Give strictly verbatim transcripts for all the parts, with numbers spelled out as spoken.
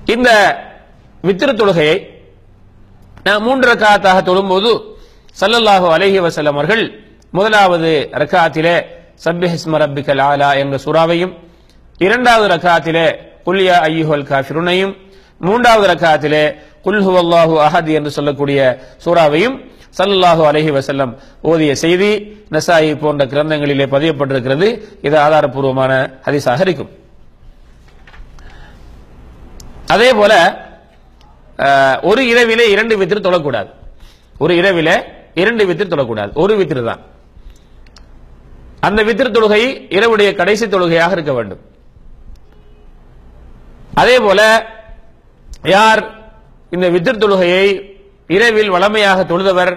இந்த வித்ர் தொழுகையை நாம் மூன்று ரக்காத்தாக தொழும்போது ஸல்லல்லாஹு அலைஹி வஸல்லம் அவர்கள் முதலாவது ரக்காத்திலே சப்பிஹிஸ்ம ரப்பிக்கல் ஆலா என்ற சூராவையும், இரண்டாவது ரக்காத்திலே குல் யா அய்யுஹல் காஃபிரூனையும், மூன்றாவது ரக்காத்திலே குல் ஹுவல்லாஹு அஹத் என்று சொல்லக்கூடிய சூராவையும் ஸல்லல்லாஹு அலைஹி வஸல்லம் ஓதிய செய்தி நசாயி போன்ற கிரந்தங்களிலே பதியப்பட்டிருக்கிறது. இது ஆதாரப்பூர்வமான ஹதீஸாக இருக்கும். அதே போல ஒரு இரவிலே இரண்டு வித்ர் தொழக்கூடாது. ஒரு இரவிலே இரண்டு வித்ர் தொழக்கூடாது. ஒரு வித்ர் தான். அந்த வித்ர் தொழுகை இரவுடைய கடைசி தொழுகையாக இருக்க வேண்டும். அதே போல யார் இந்த வித்ர் தொழுகையை இரவில் வளமையாக தொழுதவர்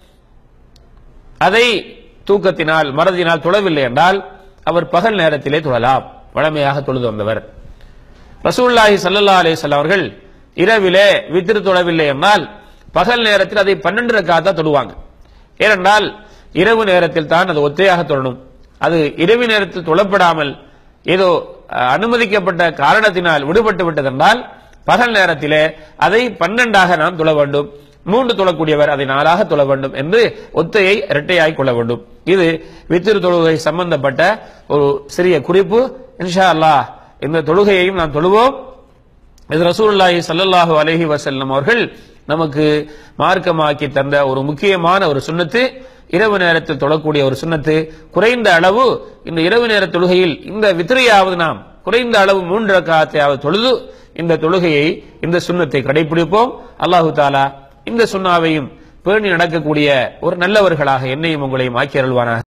அதை தூக்கத்தினால் மறதியினால் தொழவில்லை என்றால் அவர் பகல் நேரத்திலே தொழலாம். வளமையாக தொழுது வந்தவர். ரசூலுல்லாஹி ஸல்லல்லாஹு அலைஹி வஸல்லம் அவர்கள் இரவிலே வித்ர் தொழவில்லை என்றால் பகல் நேரத்தில் அதை பன்னெண்டு ரக்காத்தா தொழுவாங்க. ஏனென்றால் இரவு நேரத்தில் தான் அது ஒத்தையாக தொழணும். அது இரவு நேரத்தில் தொழப்படாமல் ஏதோ அனுமதிக்கப்பட்ட காரணத்தினால் விடுபட்டு விட்டதென்றால் பகல் நேரத்திலே அதை பன்னெண்டாக நாம் தொழ வேண்டும். மூன்று தொழக்கூடியவர் அதை நாலாக தொழ வேண்டும் என்று ஒத்தையை இரட்டையாய் கொள்ள வேண்டும். இது வித்ர் தொழுகை சம்பந்தப்பட்ட ஒரு சிறிய குறிப்பு. இன்ஷா அல்லாஹ் இந்த தொழுகையையும் நாம் தொழுவோம். இது ரசூலுல்லாஹி ஸல்லல்லாஹு அலைஹி வஸல்லம் அவர்கள் நமக்கு மார்க்கமாக்கி தந்த ஒரு முக்கியமான ஒரு சுன்னத்து. இரவு நேரத்தில் தொழக்கூடிய ஒரு சுன்னத்து. குறைந்த அளவு இந்த இரவு நேர தொழுகையில் இந்த வித்ரையாவது நாம் குறைந்த அளவு மூன்று ரக்காத்தையாவது தொழுது இந்த தொழுகையை இந்த சுன்னத்தை கடைபிடிப்போம். அல்லாஹு தாலா இந்த சுன்னாவையும் பேணி நடக்கக்கூடிய ஒரு நல்லவர்களாக என்னையும் உங்களையும் ஆக்கி அருள்வானாக.